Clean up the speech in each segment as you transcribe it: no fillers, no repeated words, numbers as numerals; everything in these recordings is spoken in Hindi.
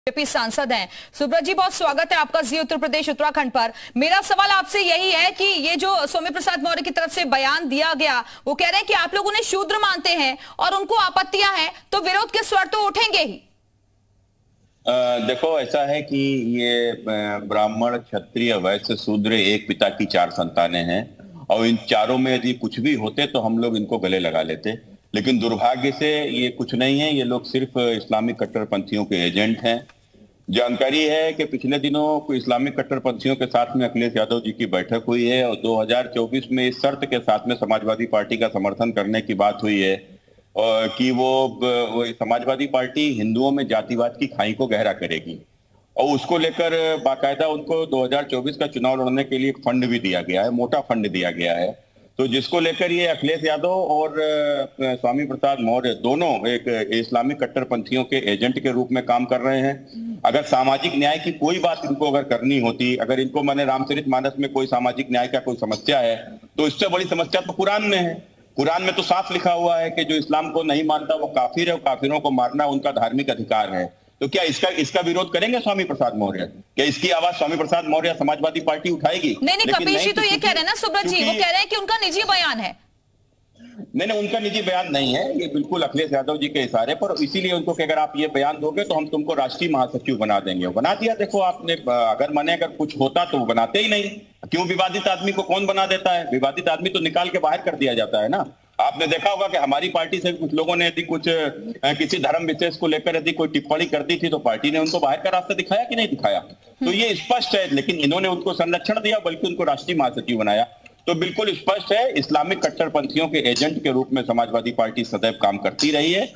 बीजेपी सांसद हैं। सुब्रत जी, बहुत स्वागत है आपका जी उत्तर प्रदेश उत्तराखंड पर। मेरा सवाल आपसे यही है कि ये जो सौम्य प्रसाद मौर्य की तरफ से बयान दिया गया, वो कह रहे हैं कि आप लोग उन्हें शूद्र मानते हैं और उनको आपत्तियां हैं, तो विरोध के स्वर तो उठेंगे ही। देखो, ऐसा है कि ये ब्राह्मण, क्षत्रिय, वैश्य, शूद्र एक पिता की चार संतानें हैं और इन चारों में यदि कुछ भी होते तो हम लोग इनको गले लगा लेते। लेकिन दुर्भाग्य से ये कुछ नहीं है। ये लोग सिर्फ इस्लामिक कट्टरपंथियों के एजेंट हैं। जानकारी है कि पिछले दिनों कोई इस्लामिक कट्टरपंथियों के साथ में अखिलेश यादव जी की बैठक हुई है और 2024 में इस शर्त के साथ में समाजवादी पार्टी का समर्थन करने की बात हुई है और कि वो समाजवादी पार्टी हिंदुओं में जातिवाद की खाई को गहरा करेगी और उसको लेकर बाकायदा उनको 2024 का चुनाव लड़ने के लिए एक फंड भी दिया गया है, मोटा फंड दिया गया है। तो जिसको लेकर ये अखिलेश यादव और स्वामी प्रसाद मौर्य दोनों एक इस्लामिक कट्टरपंथियों के एजेंट के रूप में काम कर रहे हैं। अगर सामाजिक न्याय की कोई बात इनको अगर करनी होती, अगर इनको मैंने रामचरितमानस में कोई सामाजिक न्याय का कोई समस्या है तो इससे बड़ी समस्या तो कुरान में है। कुरान में तो साफ लिखा हुआ है कि जो इस्लाम को नहीं मानता वो काफिर है और काफिरों को मारना उनका धार्मिक अधिकार है। तो क्या इसका विरोध करेंगे स्वामी प्रसाद मौर्य? क्या इसकी आवाज स्वामी प्रसाद मौर्य समाजवादी पार्टी उठाएगी? नहीं, कपिल जी तो ये कह रहे हैं ना सुब्रत जी, वो कह रहे हैं कि उनका निजी बयान है। नहीं, उनका निजी बयान नहीं है, ये बिल्कुल अखिलेश यादव जी के इशारे पर। इसीलिए उनको कि अगर आप ये बयान दोगे तो हम तुमको राष्ट्रीय महासचिव बना देंगे। बना दिया। देखो आपने, अगर कुछ होता तो वो बनाते ही नहीं। क्यों? विवादित आदमी को कौन बना देता है? विवादित आदमी तो निकाल के बाहर कर दिया जाता है ना। आपने देखा होगा कि हमारी पार्टी से कुछ लोगों ने यदि कुछ किसी धर्म विशेष को लेकर यदि कोई टिप्पणी कर दी थी तो पार्टी ने उनको बाहर का रास्ता दिखाया कि नहीं दिखाया? तो ये स्पष्ट है। लेकिन इन्होंने उनको संरक्षण दिया, बल्कि उनको राष्ट्रीय महासचिव बनाया। तो बिल्कुल स्पष्ट है, इस्लामिक कट्टरपंथियों के एजेंट के रूप में समाजवादी पार्टी सदैव काम करती रही है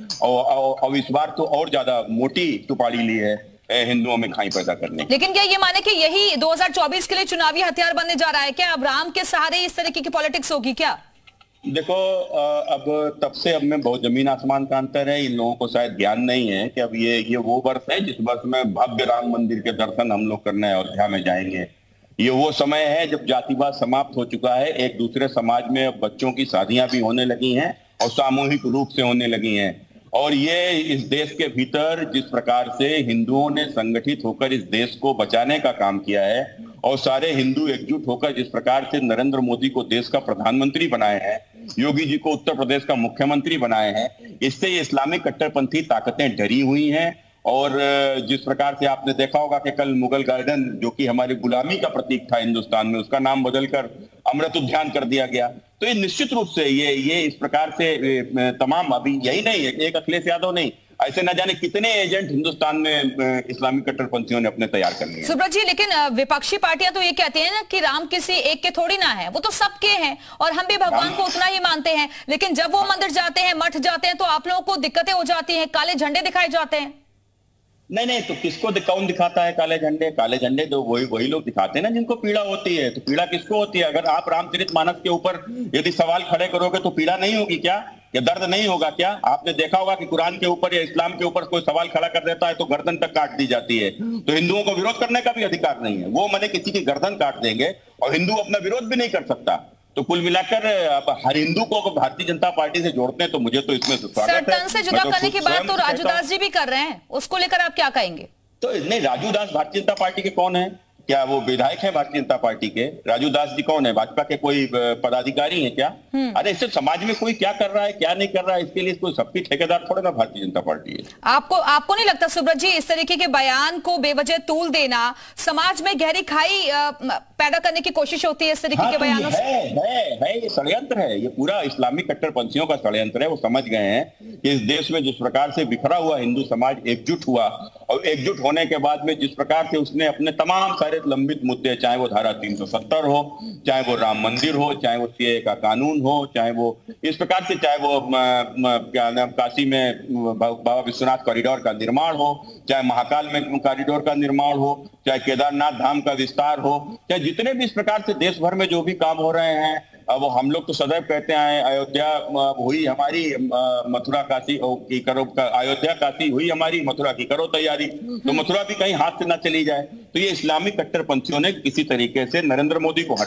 और इस बार तो और ज्यादा मोटी टुपाड़ी ली है हिंदुओं में खाई पैदा करने। लेकिन क्या ये माने कि यही 2024 के लिए चुनावी हथियार बनने जा रहा है? क्या अब राम के सहारे इस तरीके की पॉलिटिक्स होगी क्या? देखो, अब तब से अब में बहुत जमीन आसमान का अंतर है। इन लोगों को शायद ज्ञान नहीं है कि अब ये वो वर्ष है जिस वर्ष में भव्य राम मंदिर के दर्शन हम लोग करने अयोध्या में जाएंगे। ये वो समय है जब जातिवाद समाप्त हो चुका है। एक दूसरे समाज में अब बच्चों की शादियां भी होने लगी हैं और सामूहिक रूप से होने लगी हैं। और ये इस देश के भीतर जिस प्रकार से हिंदुओं ने संगठित होकर इस देश को बचाने का काम किया है और सारे हिंदू एकजुट होकर जिस प्रकार से नरेंद्र मोदी को देश का प्रधानमंत्री बनाए हैं, योगी जी को उत्तर प्रदेश का मुख्यमंत्री बनाए हैं, इससे ये इस्लामिक कट्टरपंथी ताकतें डरी हुई हैं। और जिस प्रकार से आपने देखा होगा कि कल मुगल गार्डन, जो कि हमारी गुलामी का प्रतीक था हिंदुस्तान में, उसका नाम बदलकर अमृत उद्यान कर दिया गया। तो ये निश्चित रूप से ये इस प्रकार से तमाम, अभी यही नहीं है, एक अखिलेश यादव नहीं, ऐसे न जाने कितने एजेंट हिंदुस्तान में इस्लामिक कट्टरपंथियों ने अपने तैयार कर लिए। सुब्रत जी, लेकिन विपक्षी पार्टियां तो ये कहती हैं ना कि राम किसी एक के थोड़ी ना है, वो तो सबके हैं और हम भी भगवान को उतना ही मानते हैं। लेकिन जब वो मंदिर जाते हैं, मठ जाते हैं, तो आप लोगों को दिक्कतें हो जाती हैं, काले झंडे दिखाए जाते हैं। नहीं, तो किसको कौन दिखाता है काले झंडे? काले झंडे तो वही लोग दिखाते हैं ना जिनको पीड़ा होती है। तो पीड़ा किसको होती है? अगर आप रामचरितमानस के ऊपर यदि सवाल खड़े करोगे तो पीड़ा नहीं होगी क्या? या दर्द नहीं होगा क्या? आपने देखा होगा कि कुरान के ऊपर या इस्लाम के ऊपर कोई सवाल खड़ा कर देता है तो गर्दन तक काट दी जाती है। तो हिंदुओं को विरोध करने का भी अधिकार नहीं है। वो मैंने किसी की गर्दन काट देंगे और हिंदू अपना विरोध भी नहीं कर सकता। तो कुल मिलाकर हर हिंदू को भारतीय जनता पार्टी से जोड़ते हैं, तो मुझे तो इसमें स्वागत है। तन से जुदा करने की बात तो राजू दास जी भी कर रहे हैं, उसको लेकर आप क्या कहेंगे? तो नहीं, राजू दास भारतीय जनता पार्टी के कौन है? क्या वो विधायक है भारतीय जनता पार्टी के? राजू दास जी कौन है? भाजपा के कोई पदाधिकारी है क्या? अरे इससे समाज में कोई क्या कर रहा है, क्या नहीं कर रहा है, इसके लिए कोई सबकी ठेकेदार थोड़ा ना भारतीय जनता पार्टी है। आपको नहीं लगता सुब्रत जी, इस तरीके के बयान को बेवजह तूल देना समाज में गहरी खाई पैदा करने की कोशिश होती है इस तरीके के बयानों से? है, ये षड्यंत्र है। ये पूरा इस्लामिक कट्टरपंथियों का षड्यंत्र है। वो समझ गए हैं कि इस देश में जिस प्रकार से बिखरा हुआ हिंदू समाज एकजुट हुआ और एकजुट होने के बाद में जिस प्रकार से उसने अपने तमाम सारे लंबित मुद्दे, चाहे वो धारा 370 हो, चाहे वो राम मंदिर हो, चाहे वो सीएए का कानून हो, चाहे वो इस प्रकार से, चाहे वो क्या नाम काशी में बाबा विश्वनाथ कॉरिडोर का निर्माण हो, चाहे महाकाल में कॉरिडोर का निर्माण हो, चाहे केदारनाथ धाम का विस्तार हो, चाहे जितने भी इस प्रकार से देश भर में जो भी काम हो रहे हैं, वो हम लोग तो सदैव कहते हैं अयोध्या हुई हमारी, मथुरा काशी की करो, अयोध्या काशी हुई हमारी, मथुरा की करो तैयारी। तो मथुरा भी कहीं हाथ से ना चली जाए। तो ये इस्लामिक कट्टरपंथियों ने किसी तरीके से नरेंद्र मोदी को हटाओ,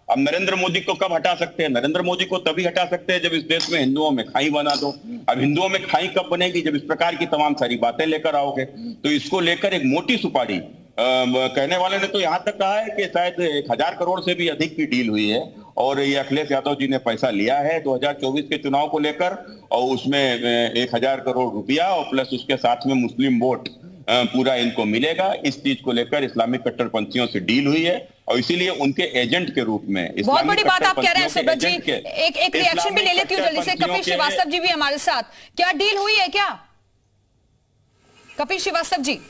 अब नरेंद्र मोदी को कब हटा सकते हैं? नरेंद्र मोदी को तभी हटा सकते हैं जब इस देश में हिंदुओं में खाई बना दो। अब हिंदुओं में खाई कब बनेगी? जब इस प्रकार की तमाम सारी बातें लेकर आओगे। तो इसको लेकर एक मोटी सुपारी, कहने वाले ने तो यहां तक कहा है कि शायद 1000 करोड़ से भी अधिक की डील हुई है और ये अखिलेश यादव जी ने पैसा लिया है 2024 के चुनाव को लेकर, और उसमें 1000 करोड़ रुपया और प्लस उसके साथ में मुस्लिम वोट पूरा इनको मिलेगा। इस चीज को लेकर इस्लामिक कट्टरपंथियों से डील हुई है और इसीलिए उनके एजेंट के रूप में। बहुत बड़ी बात आप कह रहे हैं सुब्रत जी। एक रिएक्शन भी ले लेती हूँ जल्दी से। कपिल श्रीवास्तव जी भी हमारे साथ, क्या डील हुई है क्या कपिल श्रीवास्तव जी?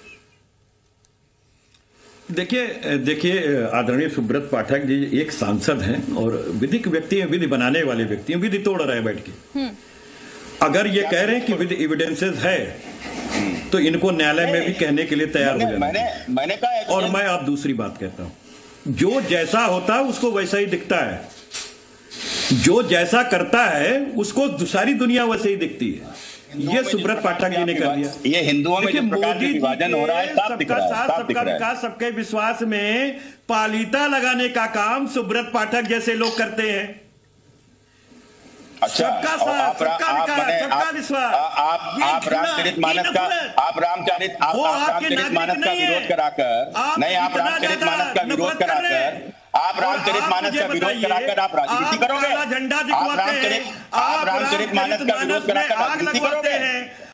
देखिए आदरणीय सुब्रत पाठक जी एक सांसद हैं और विधिक व्यक्ति हैं, विधि बनाने वाले व्यक्ति हैं, विधि तोड़ रहे हैं बैठ के। अगर ये कह रहे हैं कि विद एविडेंसेस है तो इनको न्यायालय में भी कहने के लिए तैयार हो जाना। मैंने कहा। और मैं आप दूसरी बात कहता हूं, जो जैसा होता है उसको वैसा ही दिखता है, जो जैसा करता है उसको सारी दुनिया वैसे ही दिखती है। ये सुब्रत पाठक जी ने कर दिया। ये हिंदुओं में जिस प्रकार का विभाजन हो रहा है, सबका साथ सबका विकास सबके विश्वास में पालीता लगाने का काम सुब्रत पाठक जैसे लोग करते हैं। अच्छा, सबका साथ सबका विकास सबका विश्वास। आप रामचरितमानस का रामचरितमानस का विरोध कराकर नहीं, आप रामचरितमानस का विरोध कराकर आप रामचरितमानस का विरोध कराकर आप राजनीति करोगे? झंडा दिखवाते हैं, आप रामचरितमानस का विरोध कराकर राजनीति करोगे?